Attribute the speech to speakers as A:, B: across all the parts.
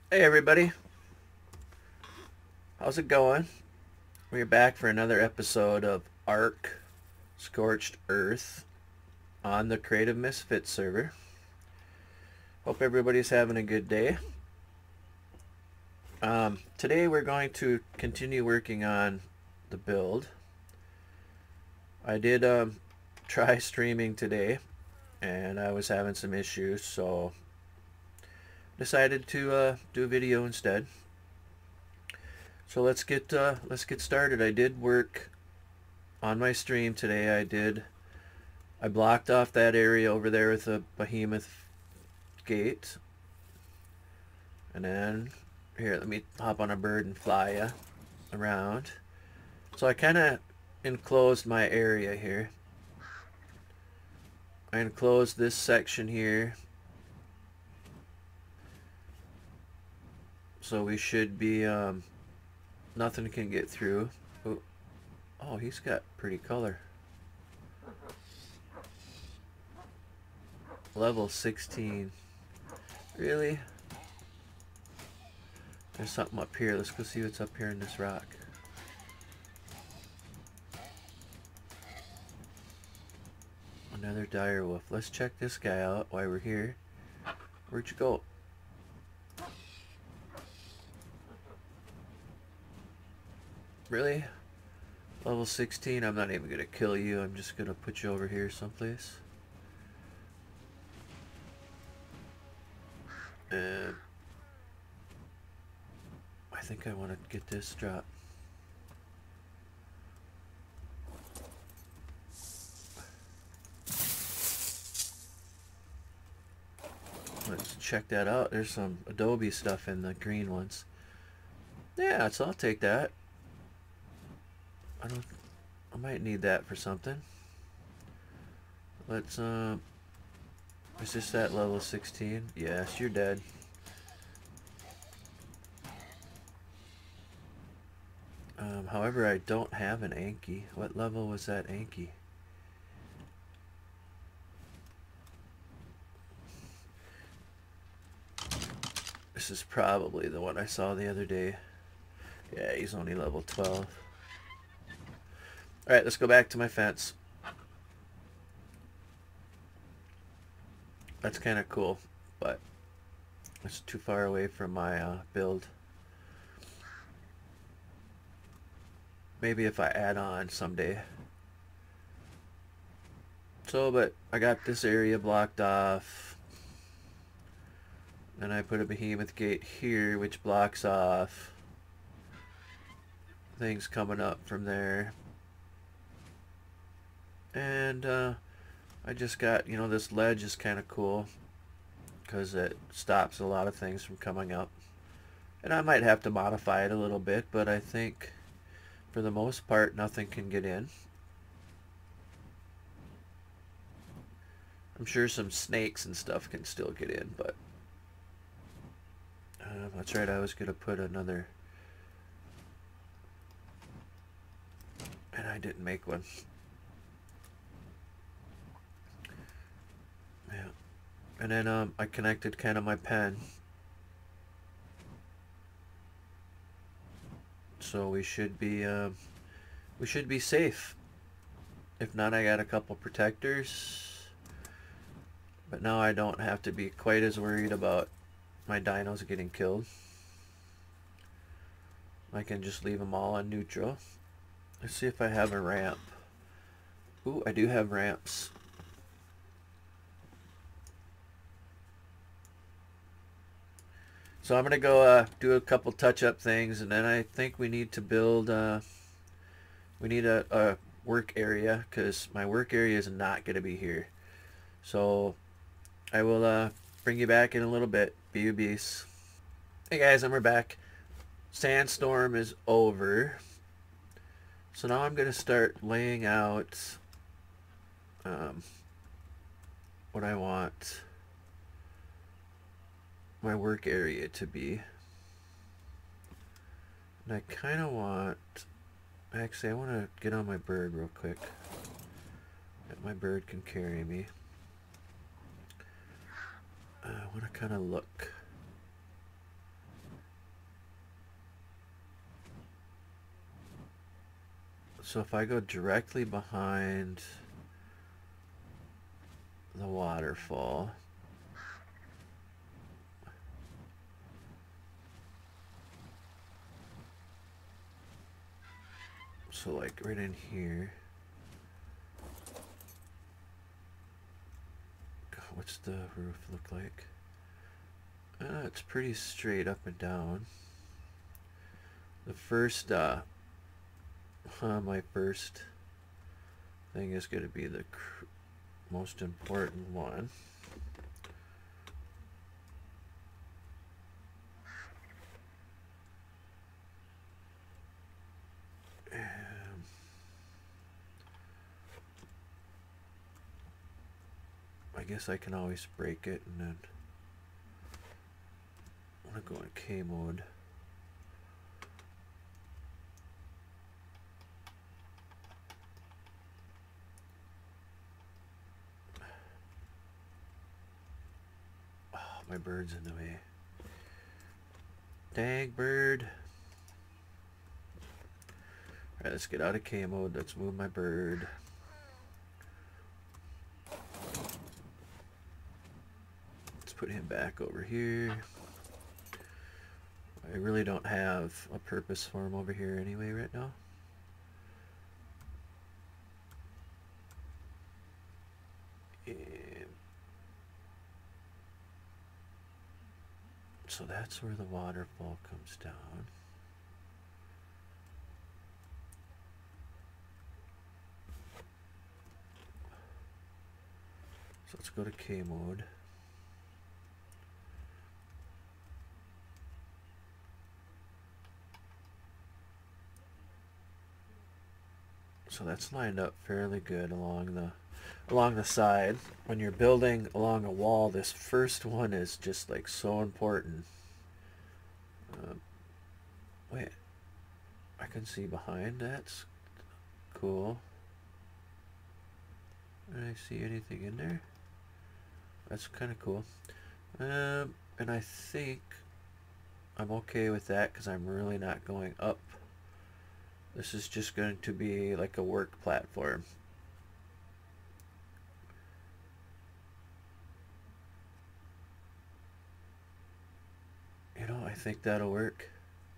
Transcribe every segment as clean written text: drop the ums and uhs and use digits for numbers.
A: Hey everybody, how's it going? We're back for another episode of Ark Scorched Earth on the Creative Misfits server. Hope everybody's having a good day. Today we're going to continue working on the build. I did try streaming today and I was having some issues, so decided to do a video instead. So let's get started. I did work on my stream today. I blocked off that area over there with a behemoth gate. And then, here, let me hop on a bird and fly ya around. So I kind of enclosed my area here. I enclosed this section here. So we should be, nothing can get through. Oh, he's got pretty color. Level 16. Really? There's something up here. Let's go see what's up here in this rock. Another dire wolf. Let's check this guy out while we're here. Where'd you go? Really? Level 16? I'm not even gonna kill you. I'm just gonna put you over here someplace. And I think I want to get this drop. Let's check that out. There's some Adobe stuff in the green ones. Yeah, so I'll take that. I might need that for something. Let's is this at level 16? Yes, you're dead. However, I don't have an Anki. What level was that Anki? This is probably the one I saw the other day. Yeah, he's only level 12. Alright, let's go back to my fence. That's kind of cool, but it's too far away from my build. Maybe if I add on someday. So, but I got this area blocked off. And I put a behemoth gate here, which blocks off things coming up from there. And I just got, this ledge is kind of cool because it stops a lot of things from coming up. And I might have to modify it a little bit, but I think for the most part nothing can get in. I'm sure some snakes and stuff can still get in, but that's right, I was going to put another, and I didn't make one. Yeah. And then I connected kind of my pen. So we should be safe. If not, I got a couple protectors. But now I don't have to be quite as worried about my dinos getting killed. I can just leave them all on neutral. Let's see if I have a ramp. Ooh, I do have ramps. So I'm gonna go do a couple touch-up things, and then I think we need to build. We need a work area because my work area is not gonna be here. So I will bring you back in a little bit. BUBs. Hey guys, and we're back. Sandstorm is over. So now I'm gonna start laying out what I want my work area to be. And I kind of want, actually I want to get on my bird real quick. That my bird can carry me. I want to kind of look. So if I go directly behind the waterfall, so like right in here, what's the roof look like? It's pretty straight up and down. The first, my first thing is going to be the most important one. I guess I can always break it, and then I'm going to go in K mode. Oh, my bird's in the way. Dang bird. Alright, let's get out of K mode. Let's move my bird. Let's put him back over here. I really don't have a purpose for him over here anyway right now. And so that's where the waterfall comes down. So let's go to K mode. So that's lined up fairly good along the side. When you're building along a wall, this first one is just like so important. Wait, I can see behind. That's cool. Did I see anything in there? That's kind of cool. And I think I'm okay with that because I'm really not going up. This is just going to be like a work platform. You know, I think that'll work.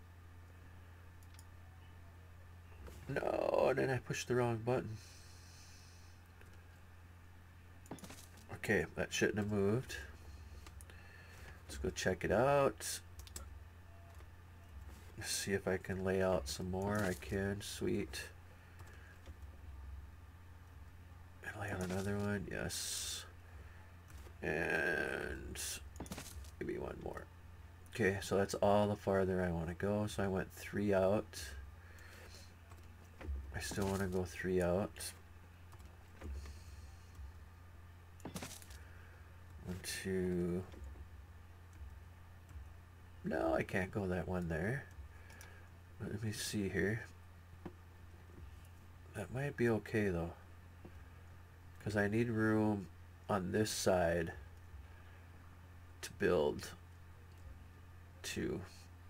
A: No, and then I pushed the wrong button. Okay, that shouldn't have moved. Let's go check it out. See if I can lay out some more. I can. Sweet. And lay out another one. Yes. And maybe one more. Okay, so that's all the farther I want to go. So I went 3 out. I still want to go 3 out. 1, 2. No, I can't go that one there. Let me see here. That might be okay though, because I need room on this side to build 2.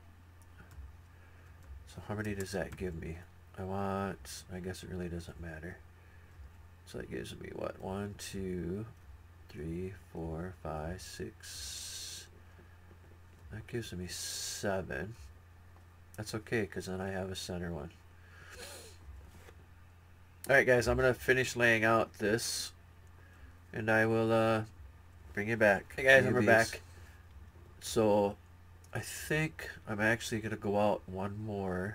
A: So how many does that give me? I guess it really doesn't matter. So that gives me what? 1, 2, 3, 4, 5, 6. That gives me 7. That's okay, because then I have a center one. Alright guys, I'm going to finish laying out this, and I will bring you back. Hey guys, we're back. So, I think I'm actually going to go out one more.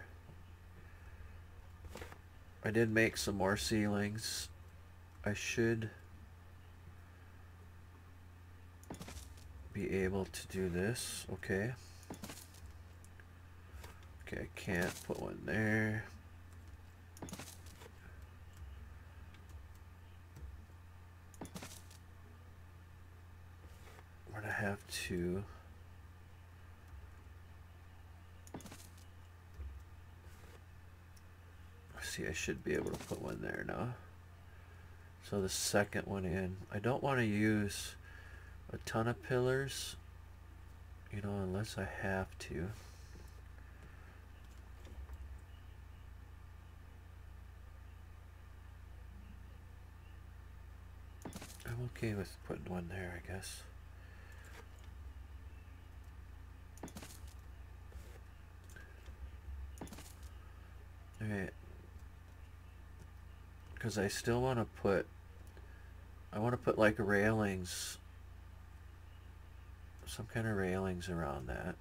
A: I did make some more ceilings. I should be able to do this. Okay. Okay, I can't put one there. I'm gonna have to see. I should be able to put one there now. So the second one in. I don't want to use a ton of pillars, you know, unless I have to. I'm okay with putting one there, I guess. Alright. Because I still want to put... I want to put like railings. Some kind of railings around that.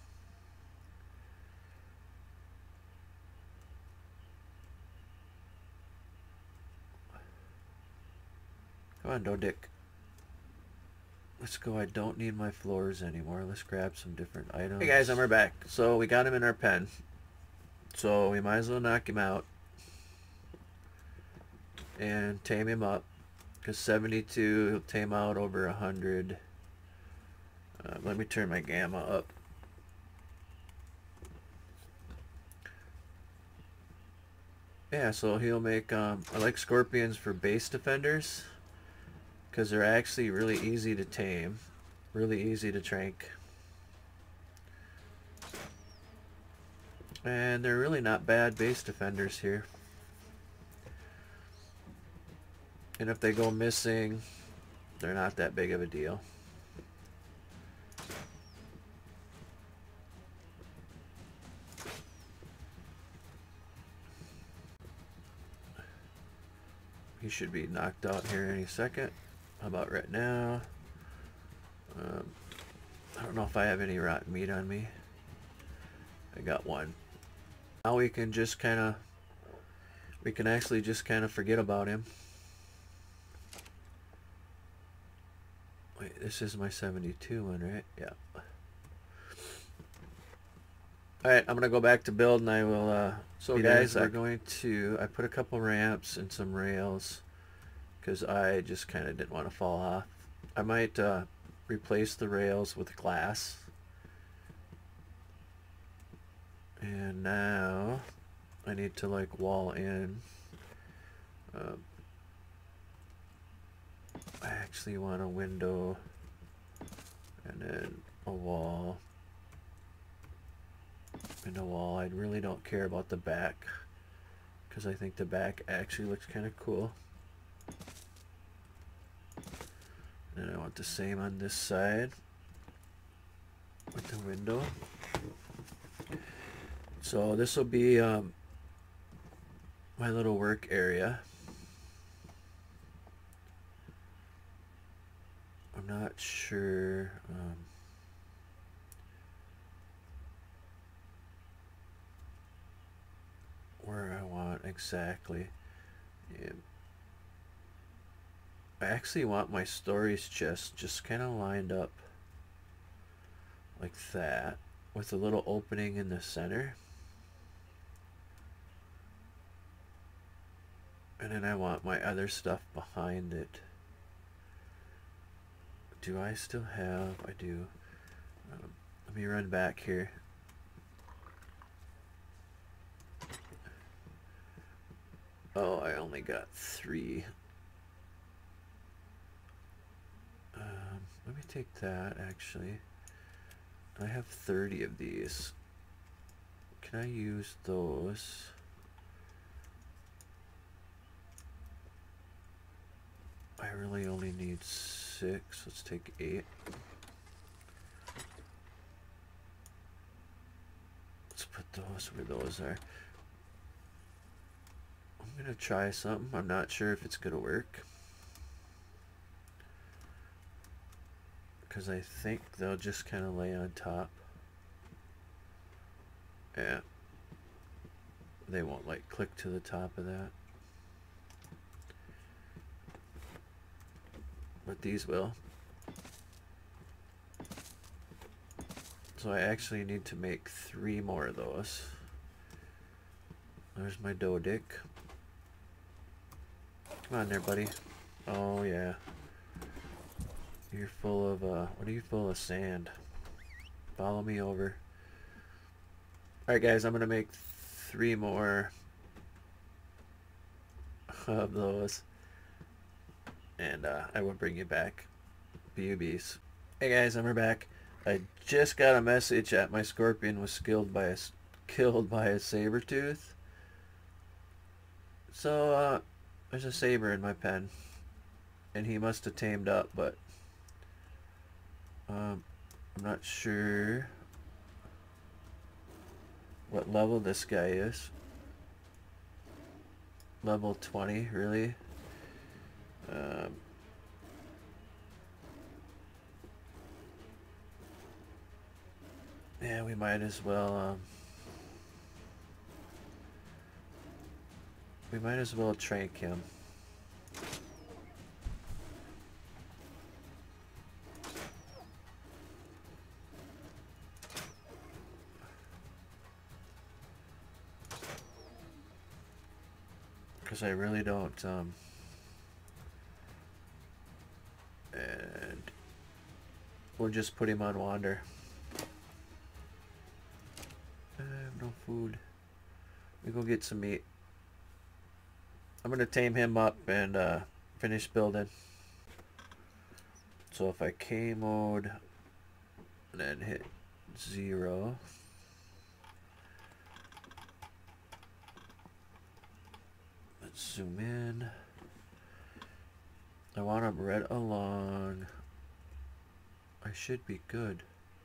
A: Come on, Dodick. Let's go. I don't need my floors anymore. Let's grab some different items. Hey guys, we're back. So we got him in our pen. So we might as well knock him out. And tame him up. Because 72, he'll tame out over 100. Let me turn my gamma up. Yeah, so he'll make, I like scorpions for base defenders. Because they're actually really easy to tame. Really easy to trank. And they're really not bad base defenders here. And if they go missing, they're not that big of a deal. He should be knocked out here any second. How about right now? I don't know if I have any rotten meat on me. I got one. Now we can just kind of, we can actually just kind of forget about him. Wait, this is my 72 one, right? Yeah. Alright, I'm going to go back to build and I will, so guys, we're going to, I put a couple ramps and some rails because I just kind of didn't want to fall off. I might replace the rails with glass. And now I need to like wall in. I actually want a window and then a wall and a wall. I really don't care about the back because I think the back actually looks kind of cool. And I want the same on this side with the window. So this will be my little work area. I'm not sure where I want exactly. Yeah. I actually want my storage chest just kind of lined up like that with a little opening in the center. And then I want my other stuff behind it. Do I still have? I do. Let me run back here. Oh, I only got 3. Let me take that actually. I have 30 of these. Can I use those? I really only need 6. Let's take 8. Let's put those where those are. I'm gonna try something. I'm not sure if it's gonna work. Because I think they'll just kind of lay on top. Yeah. They won't like click to the top of that. But these will. So I actually need to make 3 more of those. There's my Dodick. Come on there, buddy. Oh yeah. You're full of, what are you full of? Sand. Follow me over. Alright guys, I'm gonna make 3 more of those. And I will bring you back. BUBs. Hey guys, I'm back. I just got a message that my scorpion was killed by a saber tooth. So there's a saber in my pen. and he must have tamed up, but I'm not sure what level this guy is. Level 20, really? Yeah, we might as well trank him. Because I really don't and we'll just put him on wander. I have no food. We go get some meat. I'm gonna tame him up and finish building. So if I K mode and then hit 0, let's zoom in. I want him right along. I should be good.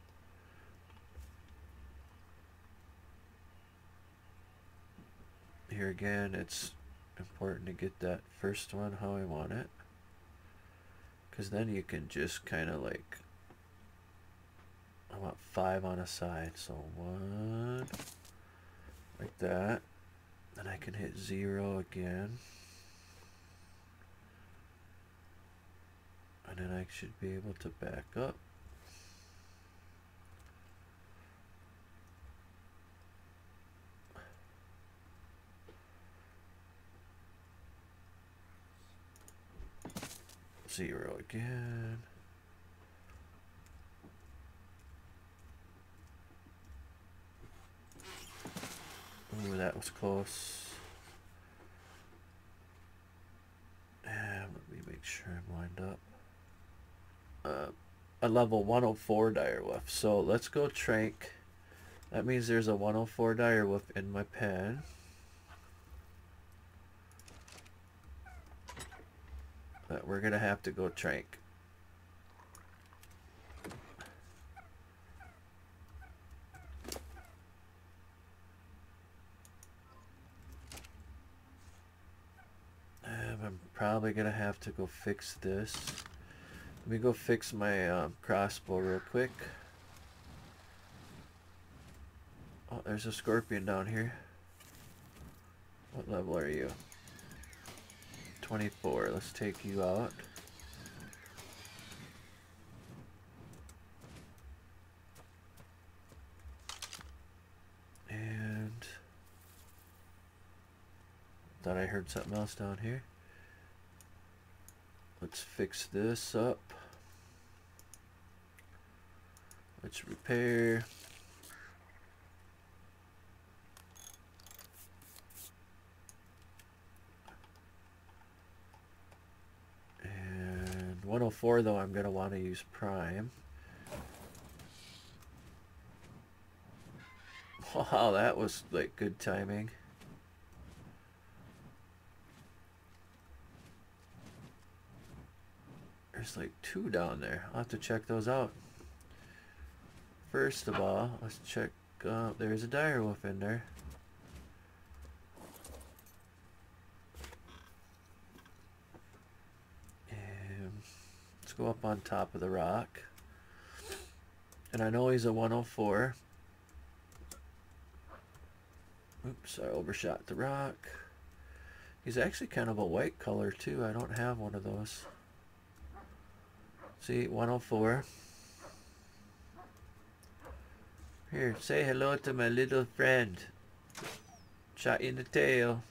A: Here again, it's important to get that first one how I want it, because then you can just kind of like, I want 5 on a side, so 1 like that, then I can hit 0 again, and then I should be able to back up. Zero again. Ooh, that was close. And let me make sure I'm lined up. A level 104 direwolf. So let's go trank. That means there's a 104 direwolf in my pen. That we're gonna have to go trank. I'm probably gonna have to go fix this. Let me go fix my crossbow real quick. Oh, there's a scorpion down here. What level are you? 24. Let's take you out. And thought I heard something else down here. Let's fix this up. Let's repair. And 104 though, I'm gonna want to use prime. Wow, that was like good timing. There's like 2 down there. I'll have to check those out. First of all, let's check. There's a direwolf in there. And let's go up on top of the rock. And I know he's a 104. Oops, I overshot the rock. He's actually kind of a white color too. I don't have one of those. See, 104. Here, say hello to my little friend. Shot in the tail.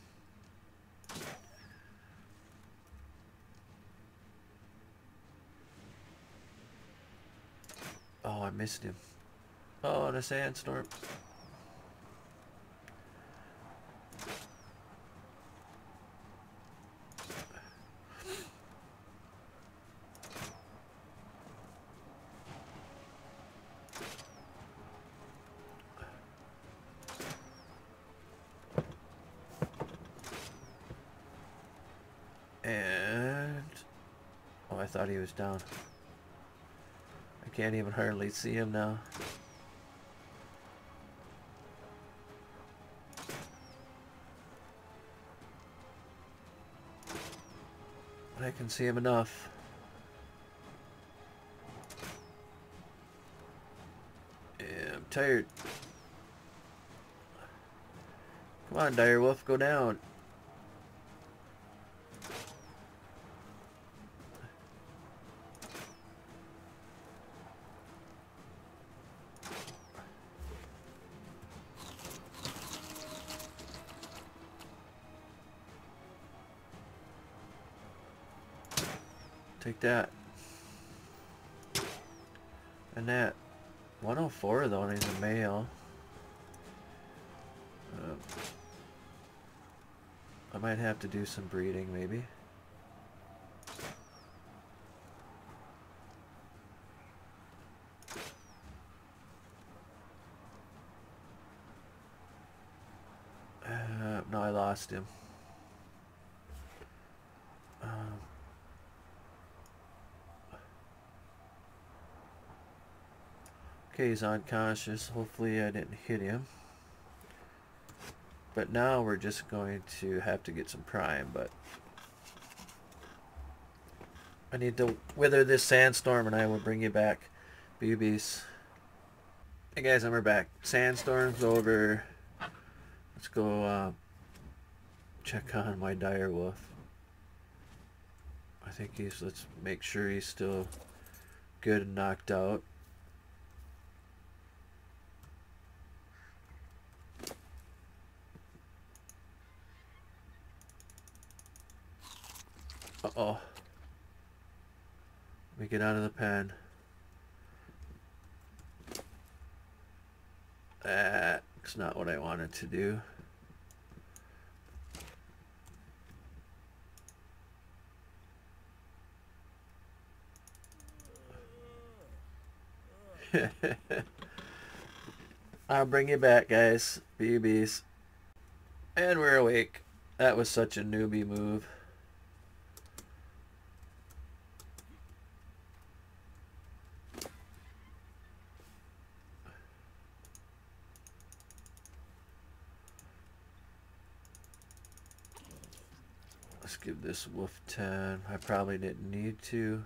A: Oh, I missed him. Oh, the sandstorm. And I thought he was down. I can't even hardly see him now. But I can see him enough. Yeah, I'm tired. Come on, Direwolf, go down. Take that. And that. 104 though, and he's a male. I might have to do some breeding, maybe. No, I lost him. Okay, he's unconscious. Hopefully I didn't hit him. But now we're just going to have to get some prime, but I need to wither this sandstorm and I will bring you back, BBs. Hey guys, and we're back. Sandstorm's over. Let's go check on my direwolf. I think let's make sure he's still good and knocked out. Uh-oh. Let me get out of the pen. That's not what I wanted to do. I'll bring you back, guys. BBs. And we're awake. That was such a newbie move. Let's give this wolf 10. I probably didn't need to.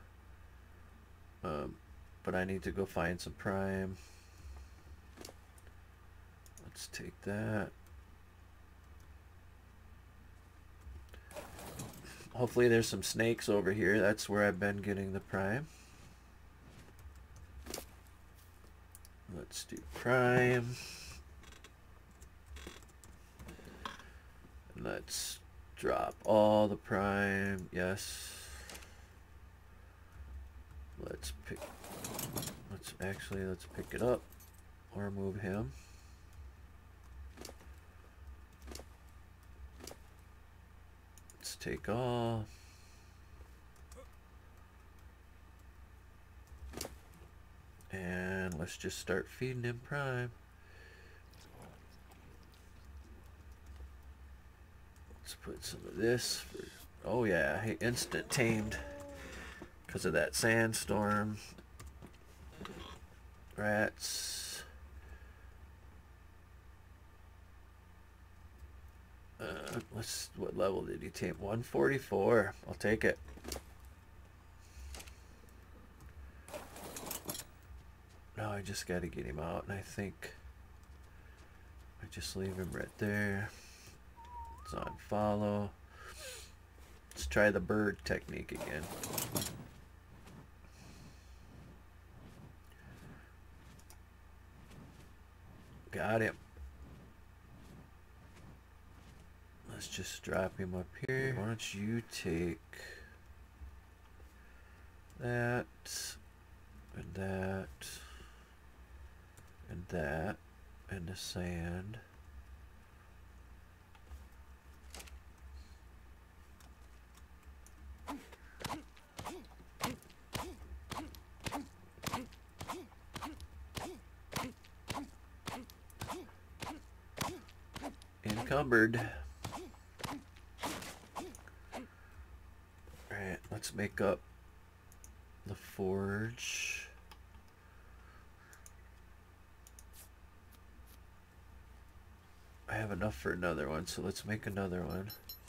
A: But I need to go find some prime. Let's take that. Hopefully there's some snakes over here. That's where I've been getting the prime. Let's do prime. And let's drop all the prime. Yes. Let's pick it up or move him. Let's take all. And let's just start feeding him prime. Let's put some of this for, oh yeah, he instant tamed because of that sandstorm. Rats. What level did he tame? 144. I'll take it. Now I just got to get him out, and I think I just leave him right there. It's on follow. Let's try the bird technique again. Got him. Let's just drop him up here. Why don't you take that, and that, and that, and the sand. Encumbered. Alright, let's make up the forge. I have enough for another one, so let's make another one.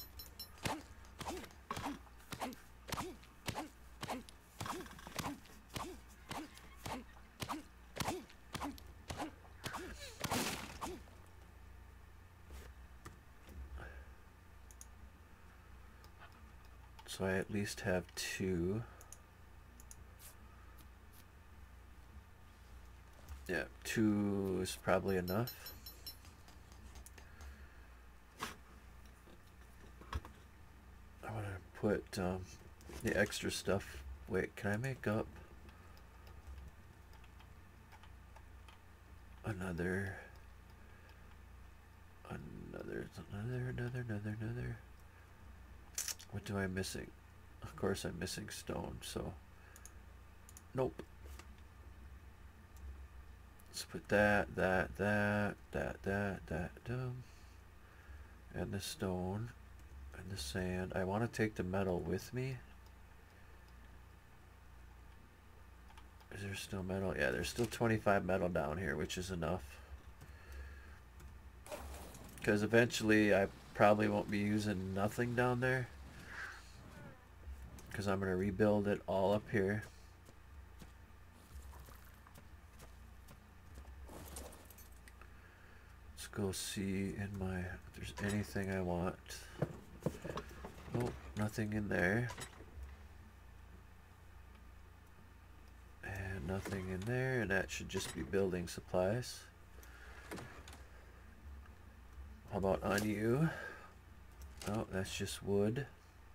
A: So I at least have 2. Yeah, 2 is probably enough. I want to put the extra stuff. Wait, can I make up another? What do I missing? Of course I'm missing stone, so nope. Let's put that, and the stone, and the sand. I want to take the metal with me. Is there still metal? Yeah, there's still 25 metal down here, which is enough. Because eventually I probably won't be using nothing down there. Because I'm going to rebuild it all up here. Let's go see in my, if there's anything I want. Nope, nothing in there. And nothing in there, and that should just be building supplies. How about on you? Oh, that's just wood.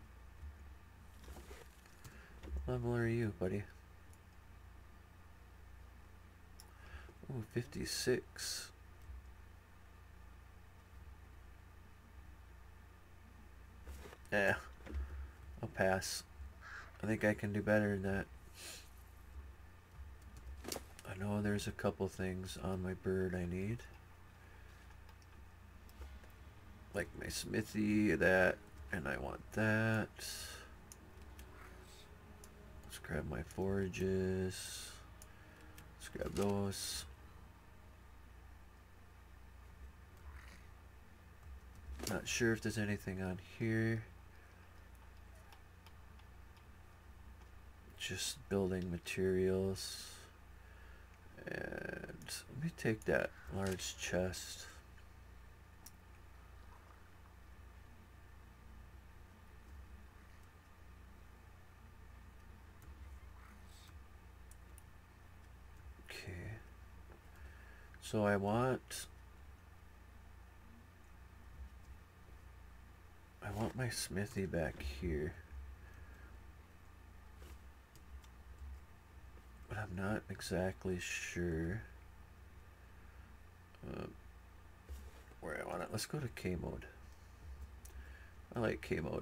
A: What level are you, buddy? Ooh, 56. Yeah, I'll pass. I think I can do better than that. I know there's a couple things on my bird I need. Like my smithy, that, and I want that. Let's grab my forages. Let's grab those. Not sure if there's anything on here. Just building materials. And let me take that large chest. Okay. So I want my smithy back here. But I'm not exactly sure where I want it. Let's go to K mode. I like K mode.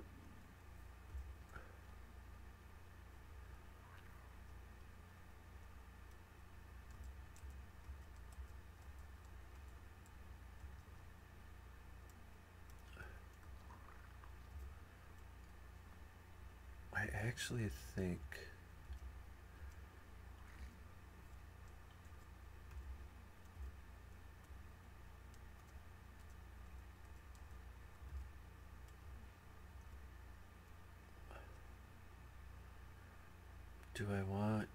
A: I actually think do I want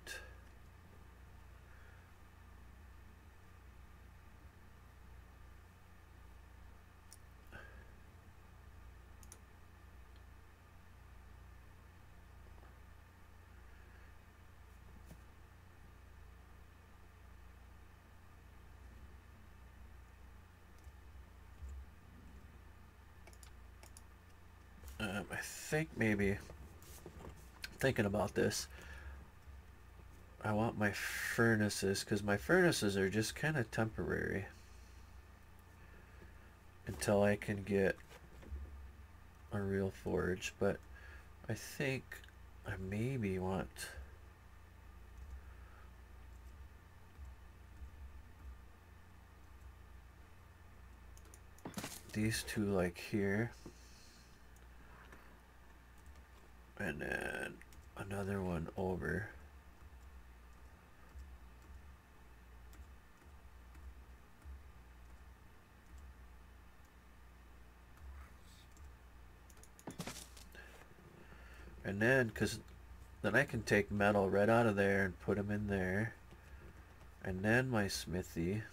A: I think maybe thinking about this, I want my furnaces, because my furnaces are just kind of temporary until I can get a real forge. But I think I maybe want these two like here, and then another one over. And then, because then I can take metal right out of there and put them in there. And then my smithy.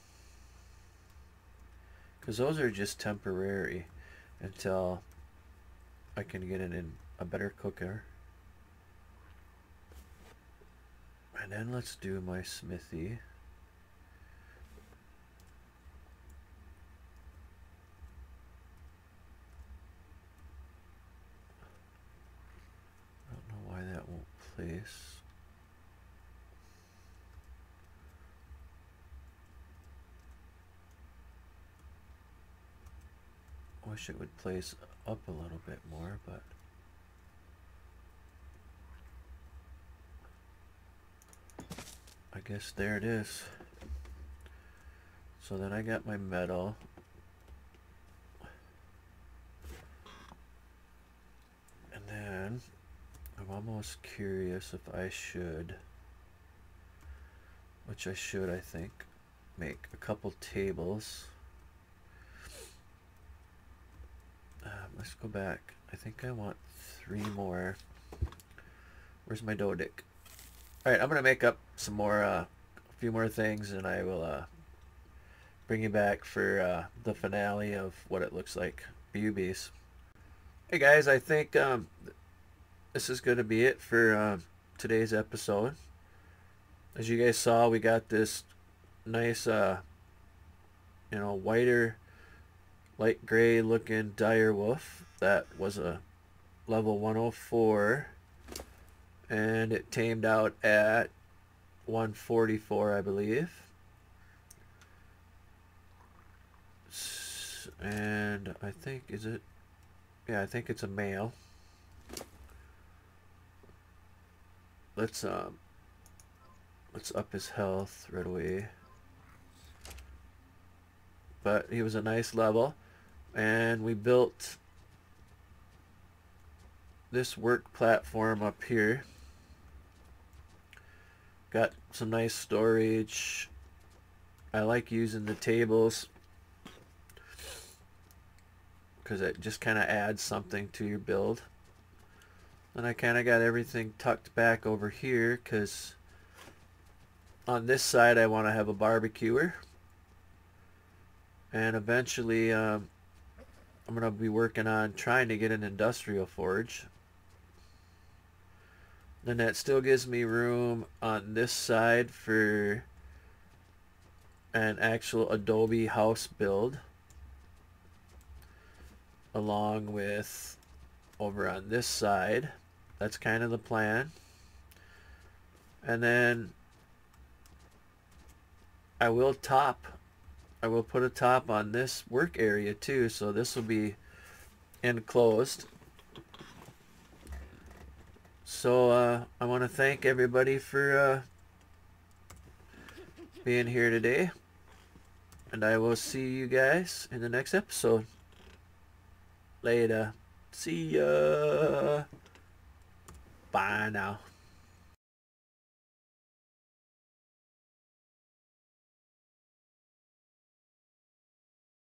A: Because those are just temporary until I can get it in a better cooker. And then let's do my smithy. I don't know why that won't place. Wish it would place up a little bit more, but I guess there it is. So then I got my metal. And then I'm almost curious if I should, which I should, I think, make a couple tables. Let's go back. I think I want 3 more. Where's my dough dick? Alright, I'm going to make up some more, a few more things, and I will bring you back for the finale of what it looks like. BUBs. Hey guys, I think this is going to be it for today's episode. As you guys saw, we got this nice, whiter, light gray looking dire wolf. That was a level 104, and it tamed out at 144, I believe. And I think, is it? Yeah, I think it's a male. Let's up his health right away. But he was a nice level, and we built this work platform up here. Got some nice storage. I like using the tables because it just kind of adds something to your build. And I kind of got everything tucked back over here because on this side I want to have a barbecuer. And eventually I'm going to be working on trying to get an industrial forge. Then that still gives me room on this side for an actual Adobe house build, along with over on this side. That's kind of the plan. And then I will put a top on this work area too, so this will be enclosed. So I want to thank everybody for being here today, and I will see you guys in the next episode. Later. See ya. Bye now.